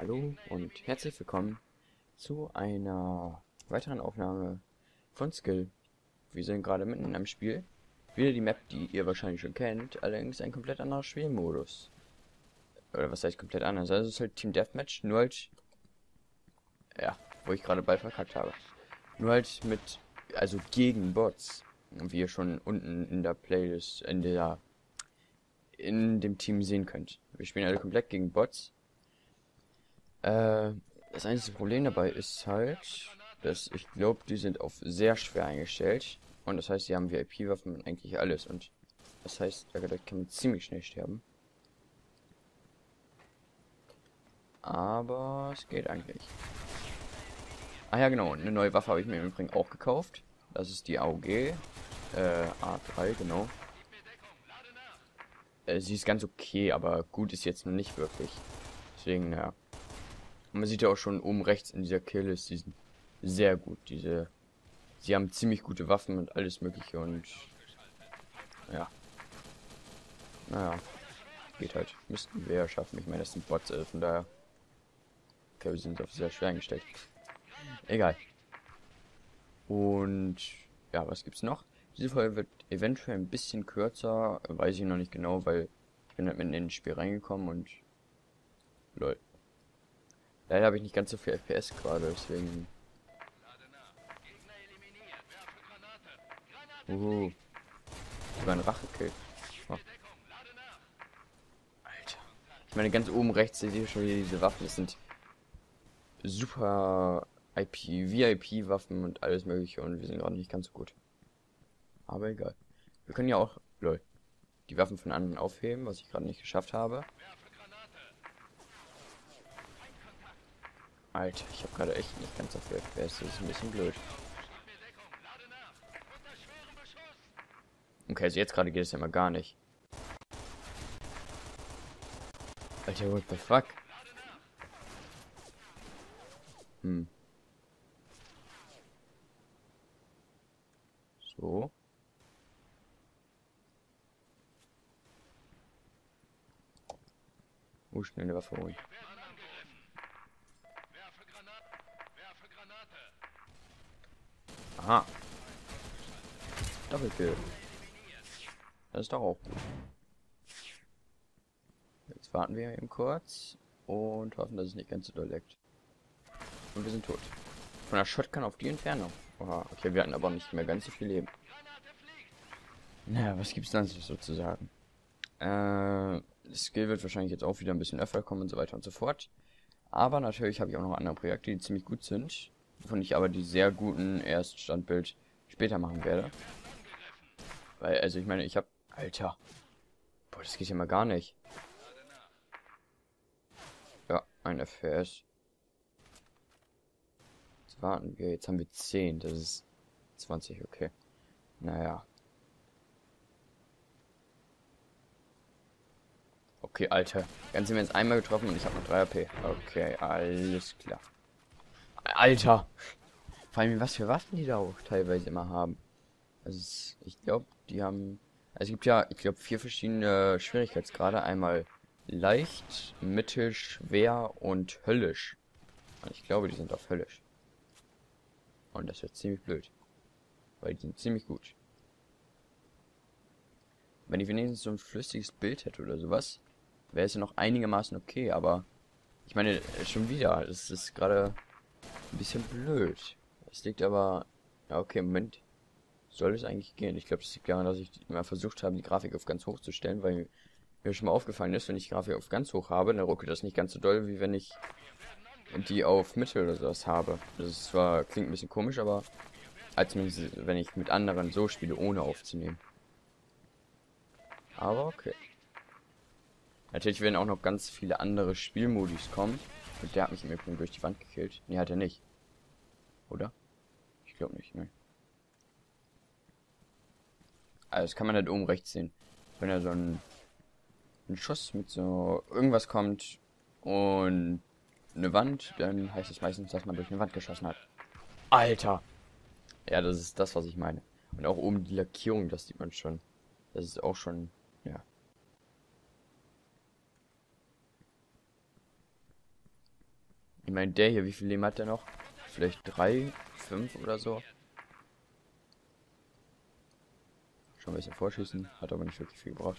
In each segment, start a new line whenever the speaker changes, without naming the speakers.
Hallo und herzlich willkommen zu einer weiteren Aufnahme von Skill. Wir sind gerade mitten in einem Spiel. Wieder die Map, die ihr wahrscheinlich schon kennt, allerdings ein komplett anderer Spielmodus. Oder was heißt komplett anders? Also es ist halt Team Deathmatch, nur halt, ja, wo ich gerade bald verkackt habe. Nur halt mit, also gegen Bots. Wie ihr schon unten in der Playlist, in dem Team sehen könnt. Wir spielen alle komplett gegen Bots. Das einzige Problem dabei ist halt, dass ich glaube, die sind auf sehr schwer eingestellt. Und das heißt, sie haben VIP-Waffen und eigentlich alles. Und das heißt, da kann man ziemlich schnell sterben. Aber es geht eigentlich. Ah ja, genau. Eine neue Waffe habe ich mir im Übrigen auch gekauft. Das ist die AOG. A3, genau. Sie ist ganz okay, aber gut ist jetzt noch nicht wirklich. Deswegen, ja. Und man sieht ja auch schon oben rechts in dieser Killist, die sind sehr gut. Sie haben ziemlich gute Waffen und alles mögliche und ja. Naja, geht halt. Müssten wir ja schaffen. Ich meine, das sind Bots, von daher. Okay, wir sind auf sehr schwer eingestellt. Egal. Und ja, was gibt's noch? Diese Folge wird eventuell ein bisschen kürzer, weiß ich noch nicht genau, weil ich bin halt mitten in das Spiel reingekommen und lol. Leider habe ich nicht ganz so viel FPS gerade, deswegen. Sogar ein Rachekill. Oh. Alter. Ich meine, ganz oben rechts seht ihr schon wieder diese Waffen. Das sind super VIP-Waffen und alles mögliche und wir sind gerade nicht ganz so gut. Aber egal. Wir können ja auch, lol, die Waffen von anderen aufheben, was ich gerade nicht geschafft habe. Alter, ich habe gerade echt nicht ganz so viel FPS. Das ist ein bisschen blöd. Okay, also jetzt gerade geht es ja mal gar nicht. Alter, what the fuck? So. Schnell eine Waffe holen. Aha. Doppelkill. Das ist doch auch gut. Jetzt warten wir eben kurz und hoffen, dass es nicht ganz so doll leckt. Und wir sind tot. Von der Shotgun auf die Entfernung. Oha, okay, wir hatten aber nicht mehr ganz so viel Leben. Naja, was gibt's dann sozusagen? Das Skill wird wahrscheinlich jetzt auch wieder ein bisschen öfter kommen und so weiter und so fort. Aber natürlich habe ich auch noch andere Projekte, die ziemlich gut sind. Wovon ich aber die sehr guten Erststandbild später machen werde. Weil, also ich meine, ich habe... Alter. Boah, das geht ja mal gar nicht. Ja, ein FPS. Jetzt warten wir. Jetzt haben wir 10. Das ist 20, okay. Naja. Okay, Alter. Ganz im Ernst einmal getroffen und ich habe noch 3 AP. Okay, alles klar. Alter! Vor allem, was für Waffen die da auch teilweise immer haben. Also, ich glaube, die haben... Also, es gibt ja, ich glaube, 4 verschiedene Schwierigkeitsgrade. Einmal leicht, mittel, schwer und höllisch. Und ich glaube, die sind auf höllisch. Und das wird ziemlich blöd. Weil die sind ziemlich gut. Wenn ich wenigstens so ein flüssiges Bild hätte oder sowas, wäre es ja noch einigermaßen okay, aber ich meine, schon wieder, es ist gerade ein bisschen blöd. Es liegt aber, ja okay, im Moment soll es eigentlich gehen. Ich glaube, das liegt daran, dass ich immer versucht habe, die Grafik auf ganz hoch zu stellen, weil mir schon mal aufgefallen ist, wenn ich die Grafik auf ganz hoch habe, dann ruckelt das nicht ganz so doll, wie wenn ich die auf Mittel oder sowas habe. Das ist zwar, klingt ein bisschen komisch, aber als wenn ich mit anderen so spiele, ohne aufzunehmen. Aber okay. Natürlich werden auch noch ganz viele andere Spielmodis kommen. Und der hat mich im Übrigen durch die Wand gekillt. Nee, hat er nicht. Oder? Ich glaube nicht, ne. Also das kann man halt oben rechts sehen. Wenn da so ein Schuss mit so irgendwas kommt und eine Wand, dann heißt es meistens, dass man durch eine Wand geschossen hat. Alter! Ja, das ist das, was ich meine. Und auch oben die Lackierung, das sieht man schon. Das ist auch schon, ja. Ich meine, der hier, wie viel Leben hat der noch? Vielleicht 3, 5 oder so. Schon ein bisschen vorschießen, hat aber nicht wirklich viel gebraucht.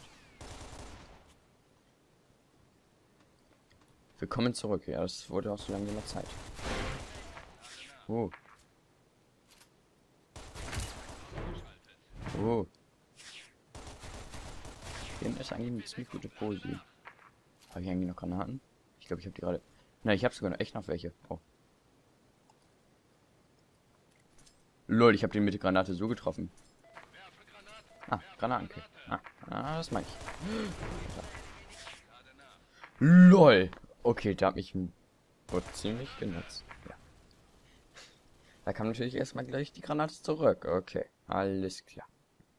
Willkommen zurück. Ja, das wurde auch so lange immer Zeit. Oh. Oh. Hier ist eigentlich eine ziemlich gute Posi. Habe ich eigentlich noch Granaten? Ich glaube, ich habe die gerade... Nein, ich habe sogar noch echt noch welche. Oh. Lol, ich habe den mit der Granate so getroffen. Ah, Granatenkit. Das meine ich. LOL. Okay, da hat mich ein Bot ziemlich genutzt. Ja. Da kam natürlich erstmal gleich die Granate zurück. Okay, alles klar.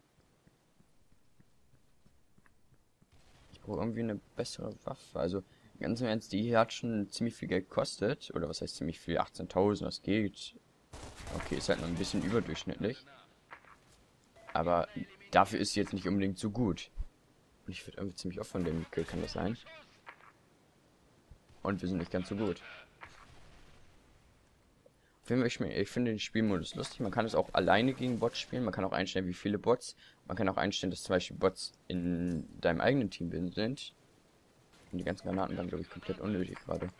Ich brauche irgendwie eine bessere Waffe. Also, ganz im Ernst, die hier hat schon ziemlich viel Geld gekostet. Oder was heißt ziemlich viel? 18.000, das geht. Okay, ist halt noch ein bisschen überdurchschnittlich. Aber dafür ist sie jetzt nicht unbedingt so gut. Und ich werde irgendwie ziemlich oft von dem gekillt, kann das sein? Und wir sind nicht ganz so gut. Ich finde den Spielmodus lustig. Man kann es auch alleine gegen Bots spielen. Man kann auch einstellen, wie viele Bots. Man kann auch einstellen, dass zum Beispiel Bots in deinem eigenen Team sind. Und die ganzen Granaten dann, glaube ich, komplett unnötig gerade.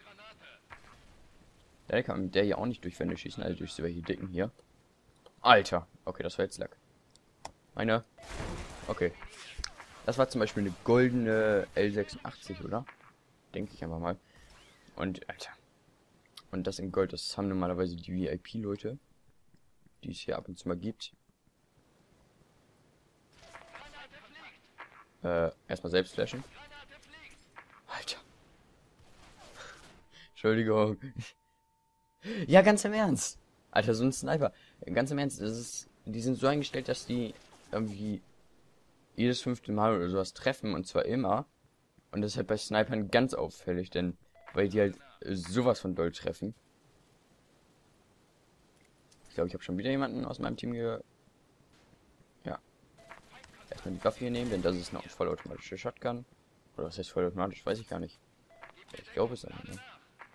Leider kann man mit der hier auch nicht durch Wände schießen, also durch solche Dicken hier. Alter! Okay, das war jetzt Lack. Meine. Okay. Das war zum Beispiel eine goldene L86, oder? Denke ich einfach mal. Und, Alter. Und das in Gold, das haben normalerweise die VIP-Leute, die es hier ab und zu mal gibt. Erstmal selbst flashen. Alter. Entschuldigung. Ja, ganz im Ernst. Alter, so ein Sniper. Ganz im Ernst, die sind so eingestellt, dass die irgendwie jedes 5. Mal oder sowas treffen, und zwar immer. Und das ist halt bei Snipern ganz auffällig, denn weil die halt sowas von doll treffen. Ich glaube, ich habe schon wieder jemanden aus meinem Team hier. Ja. Erstmal die Waffe hier nehmen, denn das ist eine vollautomatische Shotgun. Oder was heißt vollautomatisch, weiß ich gar nicht. Ich glaube es aber, ne?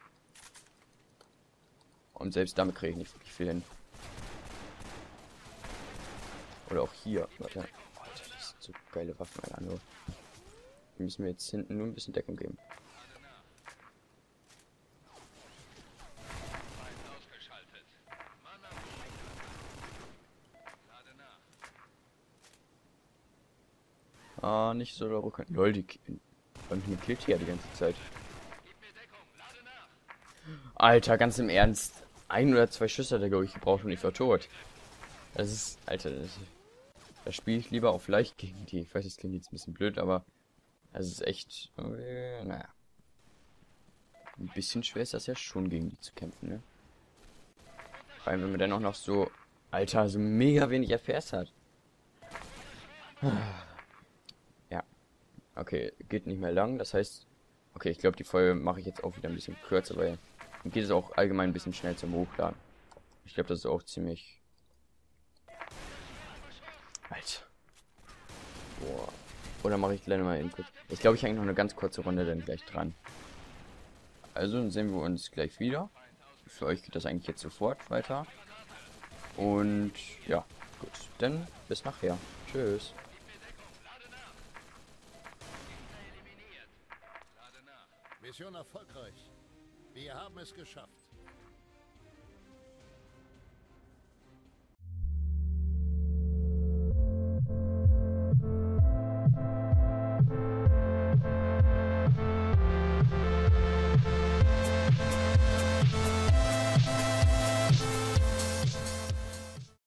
Und selbst damit kriege ich nicht wirklich viel hin. Oder auch hier. Warte. Alter, das sind so geile Waffen, Alter. Nur. Die müssen wir jetzt hinten nur ein bisschen Deckung geben. Ah, nicht so der Rücken. Lol, die killt hier die ganze Zeit. Alter, ganz im Ernst. 1 oder 2 Schüsse hat er, glaube ich, gebraucht und ich war tot. Das ist, Alter, da spiele ich lieber auf leicht gegen die. Ich weiß, das klingt jetzt ein bisschen blöd, aber es ist echt, naja. Ein bisschen schwer ist das ja schon, gegen die zu kämpfen, ne? Vor allem, wenn man dann auch noch so, Alter, so mega wenig FPS hat. Ja. Okay, geht nicht mehr lang, das heißt, okay, ich glaube, die Folge mache ich jetzt auch wieder ein bisschen kürzer, weil dann geht es auch allgemein ein bisschen schnell zum Hochladen. Ich glaube, das ist auch ziemlich... Alter. Boah. Oder mache ich gleich mal eben kurz. Ich glaube, ich hänge noch eine ganz kurze Runde dann gleich dran. Also, dann sehen wir uns gleich wieder. Für euch geht das eigentlich jetzt sofort weiter. Und ja, gut. Dann bis nachher. Tschüss.
Mission erfolgreich. Wir haben es geschafft.